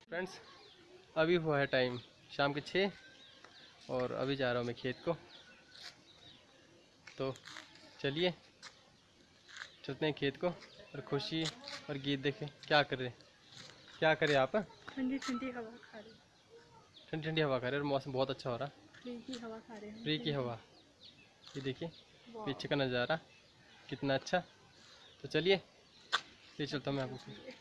Friends, अभी हुआ है टाइम शाम के 6 और अभी जा रहा हूँ मैं खेत को। तो चलिए चलते हैं खेत को और खुशी और गीत देखें क्या करे आप। ठंडी ठंडी हवा खा रहे, ठंडी ठंडी हवा खा रहे और मौसम बहुत अच्छा हो रहा। फ्री की हवा खा रहे हैं। फ्री की हवा, ये देखिए पीछे का नज़ारा कितना अच्छा। तो चलिए ले चलता हूँ मैं आपको।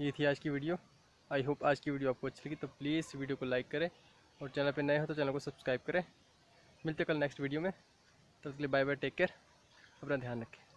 ये थी आज की वीडियो। आई होप आज की वीडियो आपको अच्छी लगी, तो प्लीज़ वीडियो को लाइक करें और चैनल पे नए हो तो चैनल को सब्सक्राइब करें। मिलते कल नेक्स्ट वीडियो में, तब तक के लिए बाय बाय, टेक केयर, अपना ध्यान रखें।